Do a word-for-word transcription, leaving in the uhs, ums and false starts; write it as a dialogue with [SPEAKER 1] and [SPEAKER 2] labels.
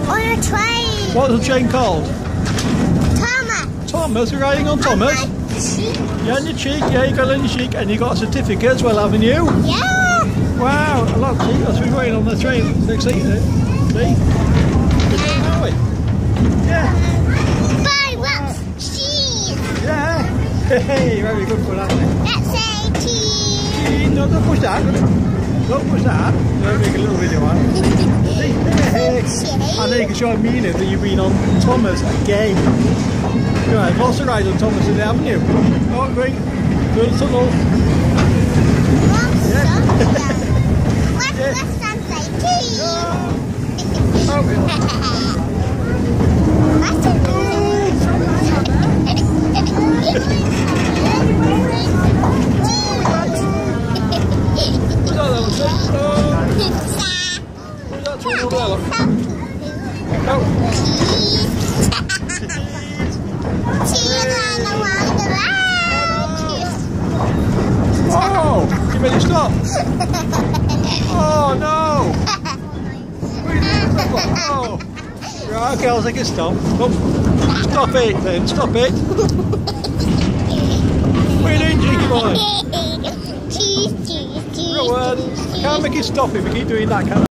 [SPEAKER 1] On a train.
[SPEAKER 2] What's the train called?
[SPEAKER 1] Thomas.
[SPEAKER 2] Thomas, you're riding on Thomas?
[SPEAKER 1] On my cheek.
[SPEAKER 2] Yeah, on your cheek, yeah, you got it on your cheek, and you got a certificate as well, haven't you?
[SPEAKER 1] Yeah.
[SPEAKER 2] Wow, I love see, that's we're going on the train. It's exciting, see? Are we? Yeah.
[SPEAKER 1] Buy what's cheese.
[SPEAKER 2] Yeah. Hey, very good for that.
[SPEAKER 1] Let's say cheese.
[SPEAKER 2] No, don't push that. Don't push that. Don't make a little video on it. Hey, hey, hey. And then you can show Mina that you've been on Thomas again. Right, lots of rides on Thomas today, haven't you? Oh, great. Good tunnel. Yeah.
[SPEAKER 1] What's
[SPEAKER 2] Yeah.
[SPEAKER 1] left hand say cheese?
[SPEAKER 2] Oh.
[SPEAKER 1] What's it?
[SPEAKER 2] Oh, you made it stop. Oh no! Oh. Right, okay, I'll take a stop. Oh. Stop it then, stop it. What are you doing, cheeky boy?
[SPEAKER 1] Cheese, cheese, cheese.
[SPEAKER 2] Rowan, can't make it stop if we keep doing that, can I?